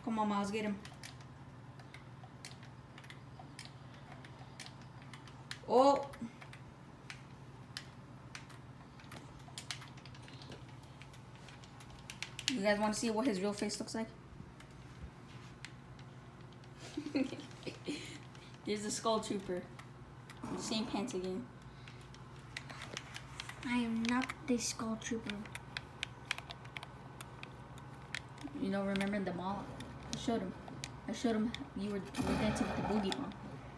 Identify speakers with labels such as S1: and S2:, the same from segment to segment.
S1: Come on, Miles, get him. Oh. You guys want to see what his real face looks like? There's the Skull Trooper. Same pants again.
S2: I am not the Skull Trooper.
S1: You know, remember the mall? I showed him you were dancing with the boogie bomb.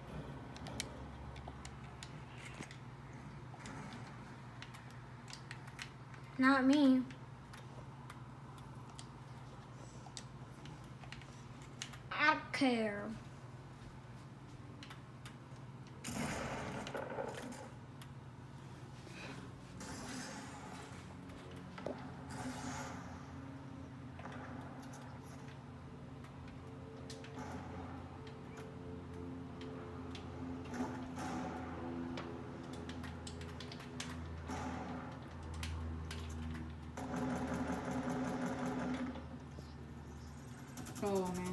S2: Not me. I don't care.
S1: Oh man.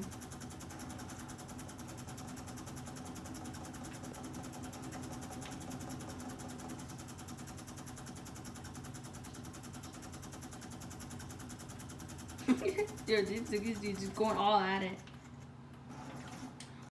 S1: Dude, these dudes just going all at it.